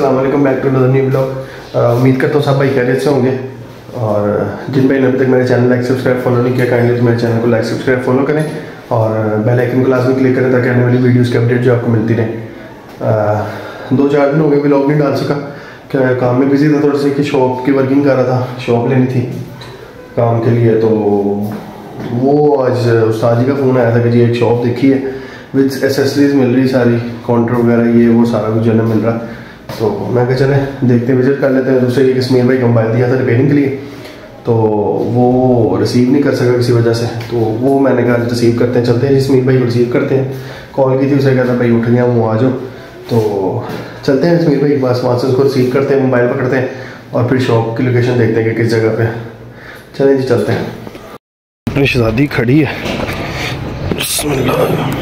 अस्सलाम वालेकुम, back to another new blog. उम्मीद करता हूँ सब भाई खैरियत से होंगे। और जिन भाई ने अभी तक मेरे चैनल लाइक सब्सक्राइब फॉलो नहीं किया, काइंडली मेरे चैनल को लाइक सब्सक्राइब फॉलो करें और बेल आइकन को लाजमी क्लिक करें ताकि आने वाली वीडियोज़ की अपडेट जो आपको मिलती रहे। 2-4 दिन हो गए व्लॉग नहीं डाल सका, क्या काम में बिजी था थोड़ा सा कि शॉप की वर्किंग कर रहा था, शॉप लेनी थी काम के लिए। तो वो आज उस्ताद जी का फ़ोन आया था कि जी एक शॉप देखी है विद एसेसरीज मिल रही सारी, काउंटर वगैरह ये वो सारा कुछ जो है मिल रहा। तो मैं कहा चले देखते विजिट कर लेते हैं। दूसरे एक इसमें भाई मोबाइल दिया था रिपेयरिंग के लिए, तो वो रिसीव नहीं कर सका किसी वजह से, तो वो मैंने कहा रिसीव करते हैं, चलते हैं इसमें भाई को रिसीव करते हैं। कॉल की थी, उसे कहता भाई उठ गया हूँ आ जाओ, तो चलते हैं इसमें भाई बस वहाँ से उसको रिसीव करते हैं, मोबाइल पकड़ते हैं और फिर शॉप की लोकेशन देखते हैं कि किस जगह पे। चलें जी चलते हैं। अपनी शहजादी खड़ी है, बिस्मिल्लाह।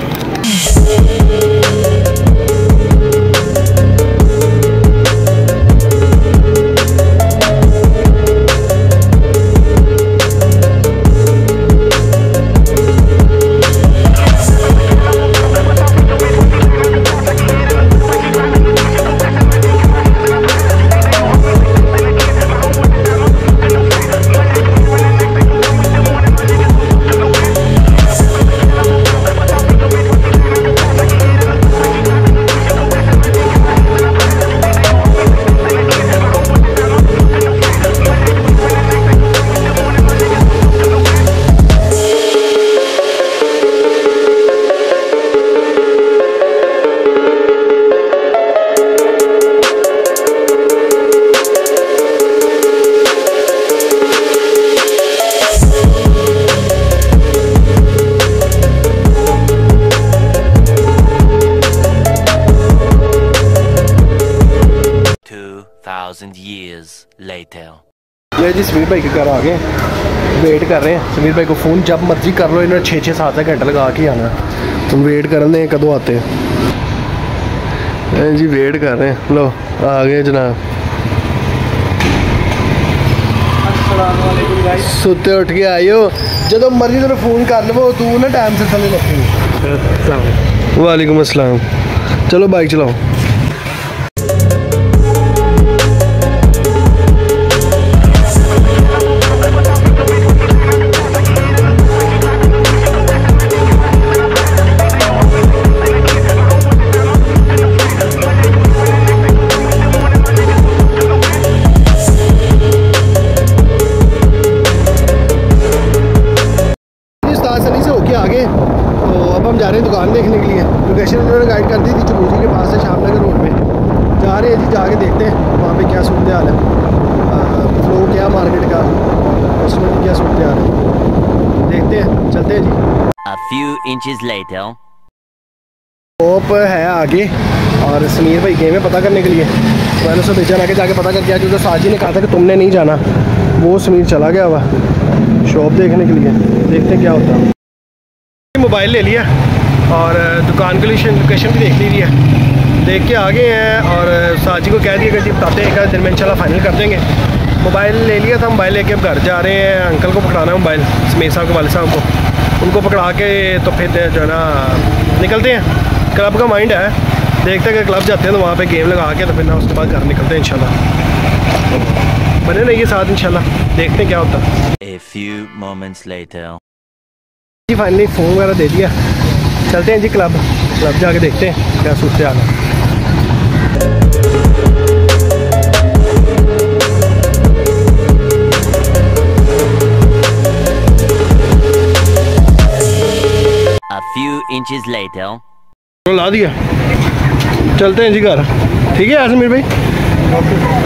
2,000 years later. ले जी समीर भाई के घर आ गए, वेट कर रहे हैं। समीर भाई को फ़ोन जब मर्जी कर लो, इन्होंने 6-7 घंटे लगा के आना, तुम वेट कर रहे हैं कदों आते हैं जी, वेट कर रहे हैं। लो आ गए जनाब, सुते उठ के आयो, जो मर्जी तेरे फ़ोन कर लो, तू ना टाइम से थले लगे। वालेकुम अस्सलाम, चलो बाइक चलाओ। आगे तो अब हम जा रहे हैं दुकान देखने के लिए। लोकेशन उन्होंने गाइड कर दी थी, चबूजी के पास है, शामनगर रोड पे जा रहे हैं जी। जाके देखते हैं वहाँ पे क्या सूरत हाल है, फ्लो क्या मार्केट का, कस्टमर की क्या सूरत हाल है, देखते हैं, चलते हैं जी। A few inches later. Shop है आगे और समीर भाई गए में पता करने के लिए, मैंने उसको भेजा आके जाके पता करके आया, क्योंकि साजी ने कहा था कि तुमने नहीं जाना, वो समीर चला गया हुआ शॉप देखने के लिए। देखते हैं क्या होता है। मोबाइल ले लिया और दुकान की लोकेशन भी देख ली है, देख के आ गए हैं और साजी को कह दिया कि जी बताते हैं एक दिन में इंशाल्लाह फाइनल कर देंगे। मोबाइल ले लिया था, मोबाइल लेके अब घर जा रहे हैं। अंकल को पकड़ाना है मोबाइल, समीर साहब को, वाले साहब को, उनको पकड़ा के तो फिर जो है ना निकलते हैं। क्लब का माइंड है, देखते हैं कि क्लब जाते हैं तो वहाँ पे गेम लगा के तो फिर ना उसके बाद घर निकलते हैं इंशाल्लाह। बने रहिए साथ इंशाल्लाह, देखते हैं क्या होता है। A few moments later. जी फाइनली फ़ोन वगैरह दे दिया, चलते हैं जी क्लब जाके देखते हैं क्या सूरत हाल है। A few inches later. ला दिया, चलते हैं जी घर। ठीक है समीर भाई।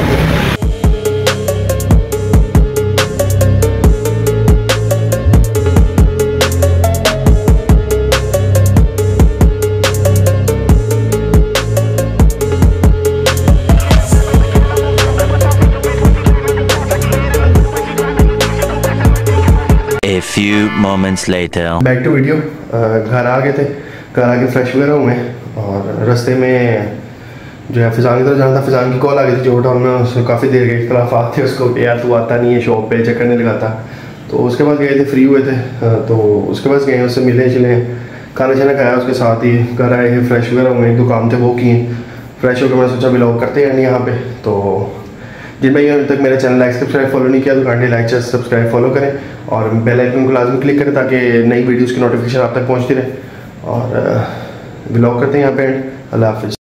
A few moments later. Back to video. घर आ गए थे, घर आके फ्रेश वगैरह हुए और रास्ते में जो है फिजान की तरफ जाना था। फिजान की कॉल आ गई थी जो टाउन में, उसको काफ़ी देर के इख्तलाफात थे उसको, यार तू आता नहीं है शॉप पे, चक्कर नहीं लगाता। तो उसके बाद गए थे, फ्री हुए थे तो उसके पास गए, उससे मिले चले, खाना छाना खाया, उसके साथ ही घर आए, फ्रेश वगैरह हुए, एक दो काम थे वो किए, फ्रेश होकर मैंने सोचा व्लॉग करते हैं यहाँ पे। तो जिन भाई अभी तक मेरा चैनल लाइक सब्सक्राइब फॉलो नहीं किया तो काइंडली लाइक सब्सक्राइब फॉलो करें और बेल आइकन को लाजमी क्लिक करें ताकि नई वीडियोज़ की नोटिफिकेशन आप तक पहुँचती रहे। और व्लॉग करते हैं यहाँ पे। अल्लाह हाफिज़।